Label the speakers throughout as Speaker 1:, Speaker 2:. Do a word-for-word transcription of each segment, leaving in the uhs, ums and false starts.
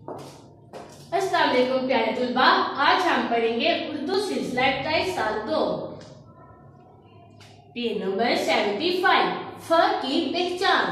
Speaker 1: अस्सलाम वालेकुम प्यारे तुलबा, आज हम पढ़ेंगे उर्दू सिलसिला इब्तिदाई साल दो, पेज नंबर सेवेंटी फाइव, फ की पहचान।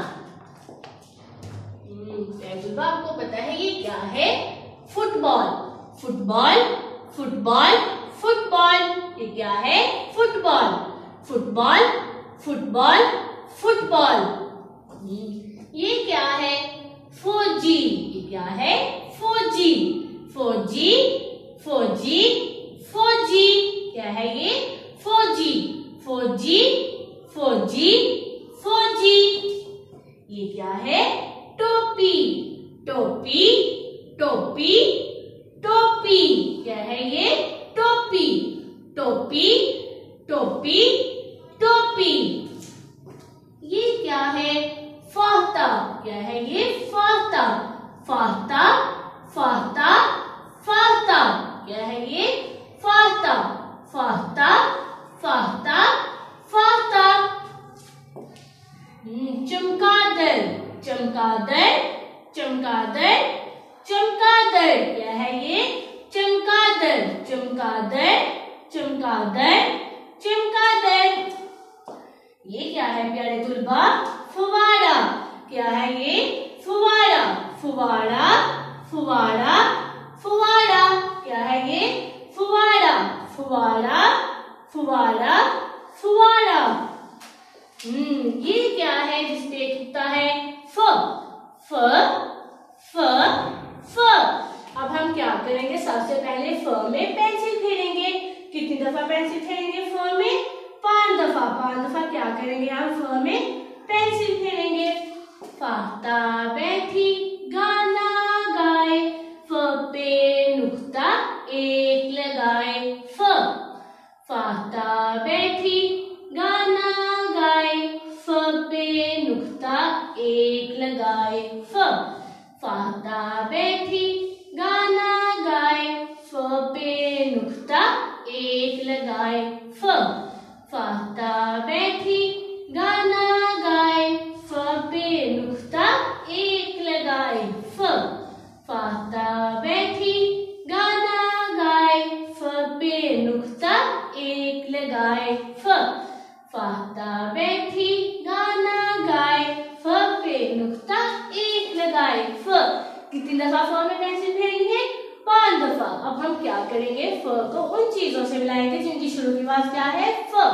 Speaker 1: प्यारे तुलबा, आपको पता है ये क्या है? फुटबॉल। फुटबॉल फुटबॉल फुटबॉल ये क्या है? फुटबॉल। फुटबॉल फुटबॉल फुटबॉल ये क्या है? फौजी। ये क्या है? फौजी। फौजी फौजी फौजी क्या है ये? फौजी। फौजी फौजी फौजी ये क्या है? टोपी। टोपी टोपी टोपी क्या है ये? टोपी। टोपी टोपी टोपी ये क्या है? फाख्ता। क्या है ये? फाख्ता। फाख्ता फाख्ता फाख्ता क्या है ये? फाख्ता। फाख्ता फाख्ता फाख्ता चमगादड़। चमगादड़ चमगादड़ चमगादड़ क्या है ये? चमगादड़। चमगादड़ चमगादड़ चमगादड़ ये क्या है प्यारे तुलबा? फुवारा। क्या है ये? फुवारा। फुवारा फुवारा फुवारा क्या है ये? फुवारा। फुवारा फुवारा फुवारा हम्म ये क्या है जिसपे टूटता है? फ। फ फ फ अब हम क्या करेंगे? सबसे पहले फ में पेंसिल फेरेंगे। कितनी दफा पेंसिल फेरेंगे फ में? पांच दफा। पांच दफा क्या करेंगे हम? फ में पेंसिल फेरेंगे। फाख्ता बैठी गाना गाए, फ पे नुक्ता एक लगाए। फ। फाख्ता बैठी गाना गाए, फ पे नुक्ता एक लगाए। फ। फाख्ता बैठी गाना गाए, फ पे नुक्ता एक लगाए। फ। फाख्ता बैठी गाना गाए, फ पे नुक्ता एक लगाए। फ। फाख्ता बैठी गाना गाए, फ पे नुक्ता एक लगाए। फ। फाख्ता बैठी गाना गाए, फ पे नुक्ता एक लगाए। फ। कितनी दफा फ में पेंसिल फेरेंगे? पांच दफा। अब हम क्या करेंगे? फ को उन चीजों से मिलाएंगे जिनकी शुरू की आवाज क्या है? फ।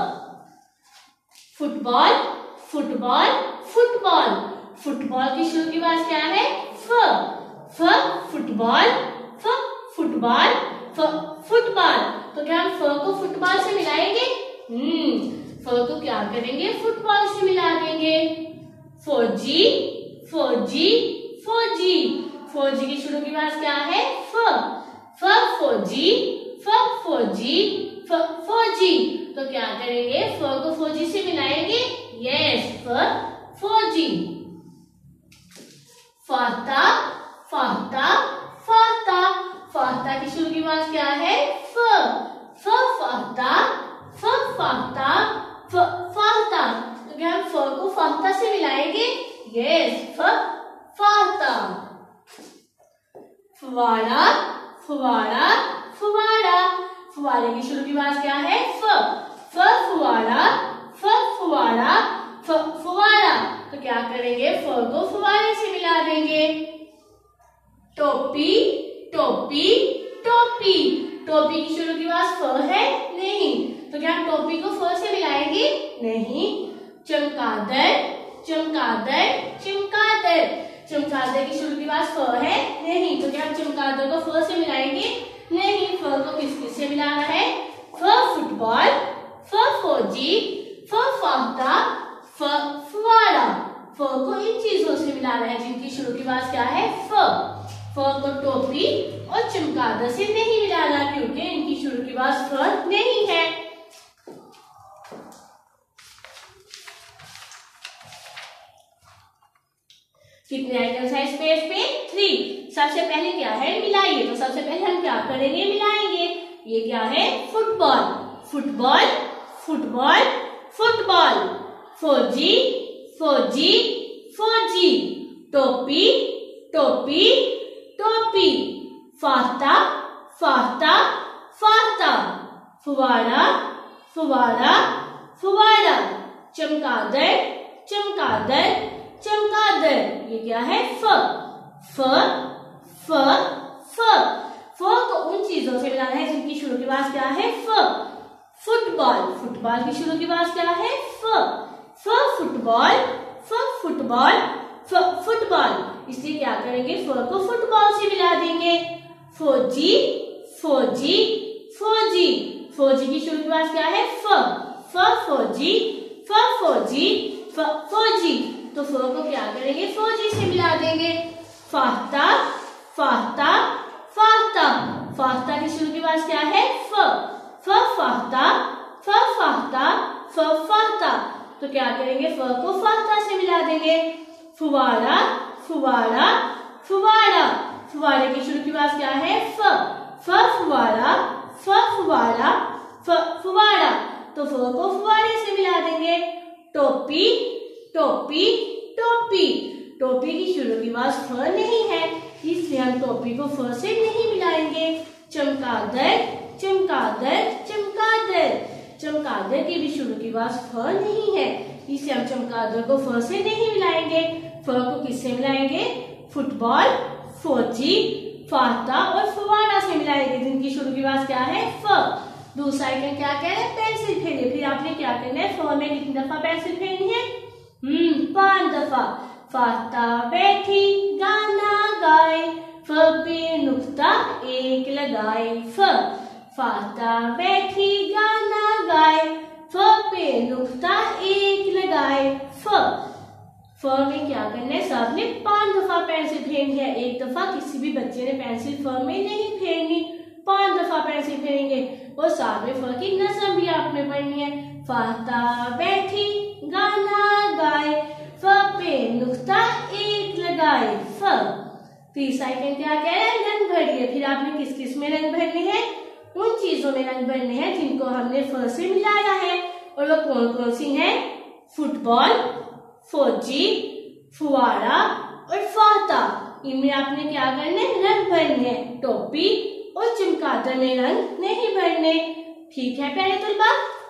Speaker 1: फुटबॉल फुटबॉल फुटबॉल फुटबॉल की शुरू की आवाज क्या है? फ। फ फुटबॉल फ फुटबॉल फ फुटबॉल तो क्या हम फ को फुटबॉल से मिलाएंगे? हम्म फ को क्या करेंगे? फुटबॉल से मिला देंगे। फौजी फौजी फौजी फौजी की शुरू की आवाज क्या है? फ। फ फौजी फ फौजी फ फौजी तो क्या करेंगे? फ को फौजी से मिलाएंगे। यस, फ फौजी। फाख्ता फाख्ता फाख्ता फाख्ता की शुरू की आवाज क्या है? फ। फ फाख्ता फ फाख्ता फ फाख्ता तो क्या हम फ को फाख्ता से मिलाएंगे? यस, फ फाख्ता। फुवारा फुवारा फुवारा फुवारे की शुरू की आवाज क्या है? फ। फ फुवारा फ फुवारा फ फुवारा तो क्या करेंगे? फ को फुवारे से मिला देंगे। टोपी टोपी टोपी टोपी की शुरू की आवाज फ है? नहीं, तो क्या हम टोपी को फ से मिलाएंगे? नहीं। चमगादड़ चमगादड़ चमगादड़ चमगादड़ की शुरू की आवाज फ है? नहीं, तो क्या हम चमगादड़ को फ से मिलाएंगे? नहीं। फ को किस किस से मिलाना है? फ फुटबॉल फ फौजी फ फाख्ता फ फुवारा फ को इन चीजों से मिलाना है जिनकी शुरू की आवाज क्या है? फ। फ को टोपी और चमगादड़ से नहीं मिलाना क्योंकि इनकी शुरू की आवाज फ नहीं है। कितने आइटम्स है इस पेज पे? थ्री। सबसे पहले क्या है? मिलाइए। तो सबसे पहले हम क्या करेंगे? मिलाएंगे। ये क्या है? फुटबॉल फुटबॉल फुटबॉल फुटबॉल फौजी फौजी फौजी टोपी टोपी टोपी टोपी, फाख्ता फाख्ता फाख्ता, फुवारा फुवारा फुवारा, चमगादड़ चमगादड़ चमगादड़। ये क्या है? फ फ फ फ। फ को उन चीजों से मिलाना है जिनकी शुरू की आवाज क्या है? फ। फुटबॉल, फुटबॉल की शुरू की आवाज क्या है? फ फ फुटबॉल, फ फुटबॉल, फ फुटबॉल। इसलिए क्या करेंगे? फ को फुटबॉल से मिला देंगे। फौजी फौजी फौजी, फौजी की शुरू की आवाज क्या है? फ फ फौजी, फ फौजी, फ फौजी। तो फ को क्या करेंगे? फौजी से मिला देंगे। फाख्ता फाख्ता फाख्ता, फाख्ता की शुरू की आवाज क्या है? फ फ फाख्ता, फ फाख्ता, फ फाख्ता। तो क्या करेंगे? फ को फाख्ता से मिला देंगे। फुवारा फुवारा फुवारा, फुवारे की शुरू की आवाज क्या है? फ फ फुवारा, फ फुवारा, फ फुवारा। तो फ को फुवारे से मिला देंगे। टोपी टोपी टोपी, टोपी की शुरू की आवाज फ नहीं है, इसलिए हम टोपी को फ से नहीं मिलाएंगे। चमगादड़ चमगादड़ चमगादड़, चमगादड़ की भी शुरू की आवाज फ नहीं है, इसलिए हम चमगादड़ को फ से नहीं मिलाएंगे। फ को किससे मिलाएंगे? फुटबॉल, फौजी, फाख्ता और फुवारा से मिलाएंगे जिनकी शुरू की आवाज क्या है? फ। दूसरा आइकन क्या कह रहे हैं? पेंसिल फेरिए। फिर आपने क्या करना है? फ में कितनी दफा पेंसिल फेरनी है? हम्म पांच दफा। फाख्ता बैठी गाना गाए, फ पे नुक्ता एक लगाए, फ। फाख्ता बैठी गाना गाए, फ पे नुक्ता एक लगाए, फ। फ में क्या करना है? सबने पांच दफा पेंसिल फेरनी है। एक दफा किसी भी बच्चे ने पेंसिल फ में नहीं फेरनी, पांच दफा पेंसिल फेरेंगे। और साथ में फ की नज़म भी आपने पढ़नी है। फाख्ता बैठी गाना गाए, फ पे नुक्ता एक लगाए, फ। तीसरा आइकन क्या कह रहे हैं? रंग भरिए। फिर आपने किस किस में रंग भरने हैं? उन चीजों में रंग भरने हैं जिनको हमने फ से मिलाया है। और वो कौन कौन सी हैं? फुटबॉल, फौजी, फुवारा और फाख्ता। इनमें आपने क्या करना है? रंग भरने हैं। टोपी और चमगादड़ में रंग नहीं भरने। ठीक है प्यारे तलबा।